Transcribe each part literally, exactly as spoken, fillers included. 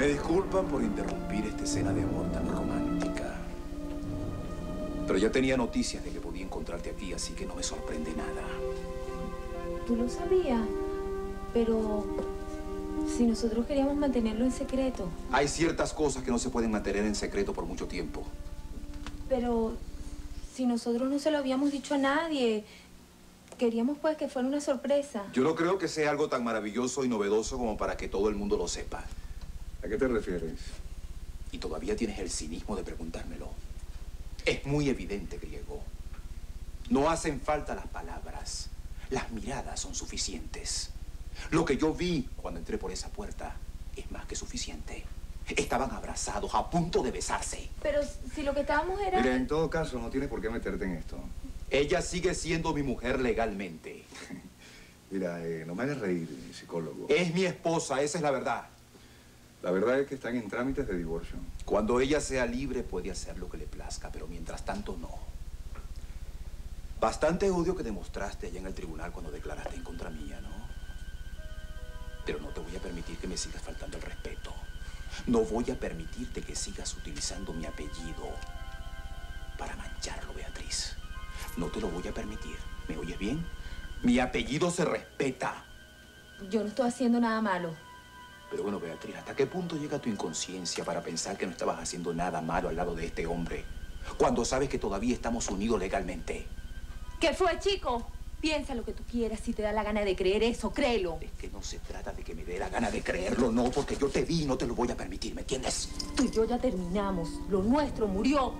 Me disculpan por interrumpir esta escena de amor tan romántica. Pero ya tenía noticias de que podía encontrarte aquí, así que no me sorprende nada. Tú lo sabías, pero si nosotros queríamos mantenerlo en secreto. Hay ciertas cosas que no se pueden mantener en secreto por mucho tiempo. Pero si nosotros no se lo habíamos dicho a nadie, queríamos pues que fuera una sorpresa. Yo no creo que sea algo tan maravilloso y novedoso como para que todo el mundo lo sepa. ¿A qué te refieres? Y todavía tienes el cinismo de preguntármelo. Es muy evidente, griego. No hacen falta las palabras. Las miradas son suficientes. Lo que yo vi cuando entré por esa puerta es más que suficiente. Estaban abrazados, a punto de besarse. Pero si lo que estábamos era... Mira, en todo caso, no tienes por qué meterte en esto. Ella sigue siendo mi mujer legalmente. Mira, eh, no me hagas reír, psicólogo. Es mi esposa, esa es la verdad. La verdad es que están en trámites de divorcio. Cuando ella sea libre puede hacer lo que le plazca, pero mientras tanto no. Bastante odio que demostraste allá en el tribunal cuando declaraste en contra mía, ¿no? Pero no te voy a permitir que me sigas faltando el respeto. No voy a permitirte que sigas utilizando mi apellido para mancharlo, Beatriz. No te lo voy a permitir. ¿Me oyes bien? Mi apellido se respeta. Yo no estoy haciendo nada malo. Pero bueno, Beatriz, ¿hasta qué punto llega tu inconsciencia para pensar que no estabas haciendo nada malo al lado de este hombre, cuando sabes que todavía estamos unidos legalmente? ¿Qué fue, chico? Piensa lo que tú quieras. Si te da la gana de creer eso, créelo. Es que no se trata de que me dé la gana de creerlo, no, porque yo te vi y no te lo voy a permitir, ¿me entiendes? Tú y yo ya terminamos. Lo nuestro murió.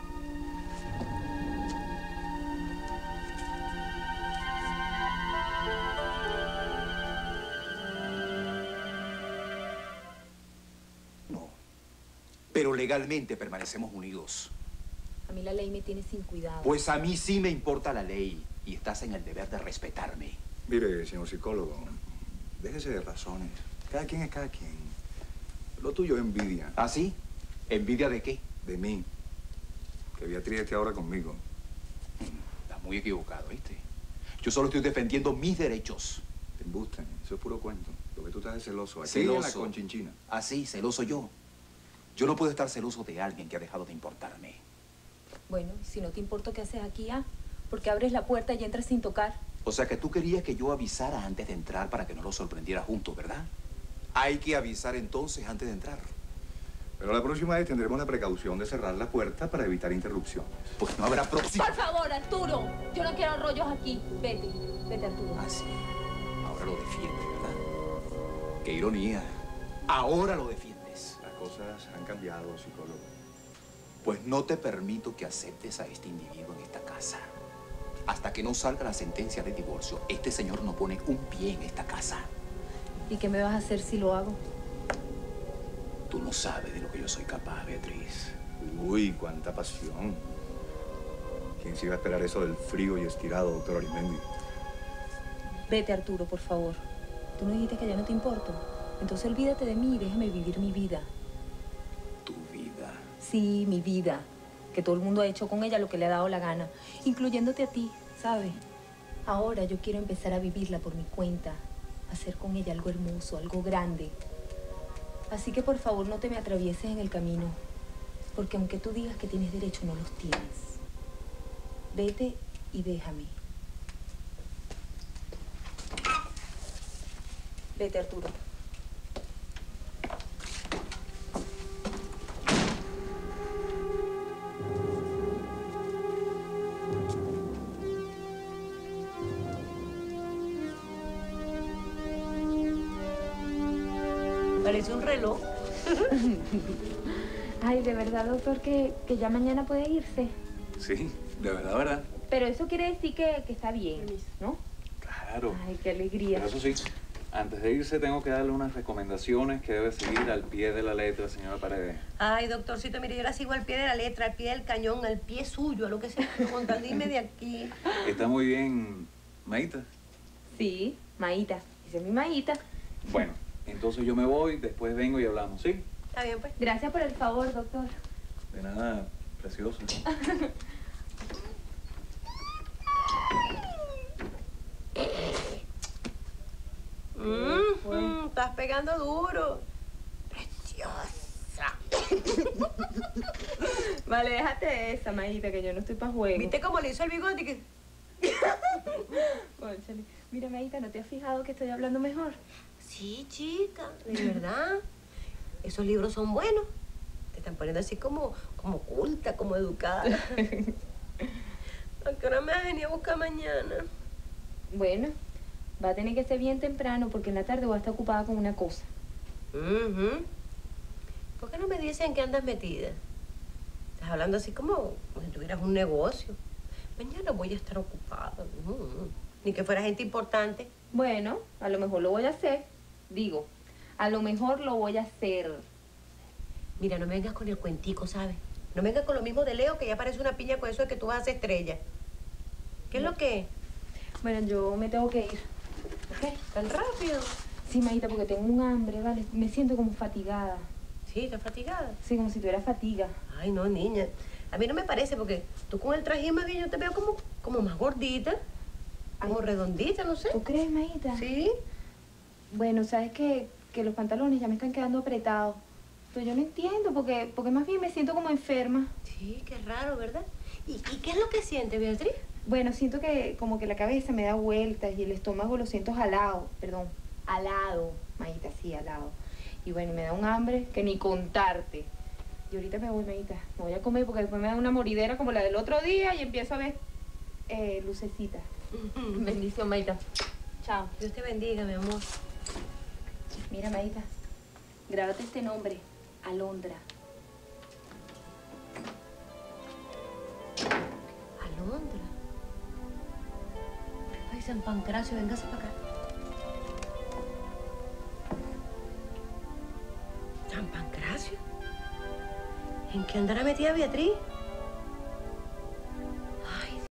No, pero legalmente permanecemos unidos. A mí la ley me tiene sin cuidado. Pues a mí sí me importa la ley y estás en el deber de respetarme. Mire, señor psicólogo, déjese de razones. Cada quien es cada quien. Lo tuyo es envidia. ¿Ah, sí? ¿Envidia de qué? De mí. Que Beatriz esté ahora conmigo. Estás muy equivocado, ¿viste? Yo solo estoy defendiendo mis derechos. Te embustan. Eso es puro cuento. Lo que tú estás es celoso. Aquí Celoso. en la conchinchina. Ah, sí, celoso yo. Yo no puedo estar celoso de alguien que ha dejado de importarme. Bueno, si no te importa qué haces aquí, ¿ah? Porque abres la puerta y entras sin tocar. O sea que tú querías que yo avisara antes de entrar para que no los sorprendiera juntos, ¿verdad? Hay que avisar entonces antes de entrar. Pero la próxima vez tendremos la precaución de cerrar la puerta para evitar interrupciones. Pues no habrá próxima. Por favor, Arturo. Yo no quiero rollos aquí. Vete. Vete, Arturo. Ah, sí. Ahora lo defiendes, ¿verdad? Qué ironía. Ahora lo defiendes. Las cosas han cambiado, psicólogo. Pues no te permito que aceptes a este individuo en esta casa. Hasta que no salga la sentencia de divorcio, este señor no pone un pie en esta casa. ¿Y qué me vas a hacer si lo hago? Tú no sabes de lo que yo soy capaz, Beatriz. Uy, cuánta pasión. ¿Quién se iba a esperar eso del frío y estirado, doctor Arismendi? Vete, Arturo, por favor. Tú no dijiste que ya no te importo. Entonces olvídate de mí y déjame vivir mi vida. Tu vida. Sí, mi vida. Que todo el mundo ha hecho con ella lo que le ha dado la gana. Incluyéndote a ti, ¿sabes? Ahora yo quiero empezar a vivirla por mi cuenta. Hacer con ella algo hermoso, algo grande. Así que por favor no te me atravieses en el camino. Porque aunque tú digas que tienes derecho, no los tienes. Vete y déjame. Vete, Arturo. Parece un reloj. Ay, de verdad, doctor, que, que ya mañana puede irse. Sí, de verdad, ¿verdad? Pero eso quiere decir que, que está bien, ¿no? Claro. Ay, qué alegría. Pero eso sí, antes de irse tengo que darle unas recomendaciones que debe seguir al pie de la letra, señora Paredes. Ay, doctorcito, mire, yo la sigo al pie de la letra, al pie del cañón, al pie suyo, a lo que sea. Con tal, dime de aquí. Está muy bien, Maíta. Sí, Maíta. Esa es mi Maíta. Bueno, entonces yo me voy, después vengo y hablamos, ¿sí? Está bien, pues. Gracias por el favor, doctor. De nada, precioso. Mm, mm, estás pegando duro. Preciosa. Vale, déjate esa, Maíta, que yo no estoy para juego. ¿Viste cómo le hizo el bigote? Que... Cónchale. Mira, Maíta, ¿no te has fijado que estoy hablando mejor? Sí, chica, de verdad. Esos libros son buenos. Te están poniendo así como, como culta, como educada. ¿A qué hora me vas a venir a buscar mañana? Bueno, va a tener que ser bien temprano porque en la tarde voy a estar ocupada con una cosa. Uh-huh. ¿Por qué no me dicen que andas metida? Estás hablando así como, como si tuvieras un negocio. Mañana voy a estar ocupada. Uh-huh. Ni que fuera gente importante. Bueno, a lo mejor lo voy a hacer. Digo, a lo mejor lo voy a hacer. Mira, no me vengas con el cuentico, ¿sabes? No me vengas con lo mismo de Leo, que ya parece una piña con eso de que tú vas a ser estrella. ¿Qué es lo que? Bueno, yo me tengo que ir. ¿Qué? ¿Tan rápido? Sí, Maíta, porque tengo un hambre, ¿vale? Me siento como fatigada. Sí, ¿estás fatigada? Sí, como si tuviera fatiga. Ay, no, niña. A mí no me parece, porque tú con el traje más bien yo te veo como, como más gordita. Como Ay, redondita, no sé. ¿tú crees, Maíta? Sí. Bueno, ¿sabes qué? Que los pantalones ya me están quedando apretados. Pero yo no entiendo, porque, porque más bien me siento como enferma. Sí, qué raro, ¿verdad? ¿Y, y qué es lo que siente, Beatriz? Bueno, siento que como que la cabeza me da vueltas y el estómago lo siento jalado. Perdón, alado, Maíta, sí, alado. Y bueno, me da un hambre que ni contarte. Y ahorita me voy, Maíta. Me voy a comer porque después me da una moridera como la del otro día y empiezo a ver eh, lucecitas. Bendición, Maíta. Chao. Dios te bendiga, mi amor. Mira, Maíta, grábate este nombre, Alondra. Alondra. Ay, San Pancracio, véngase para acá. ¿San Pancracio? ¿En qué andará metida Beatriz?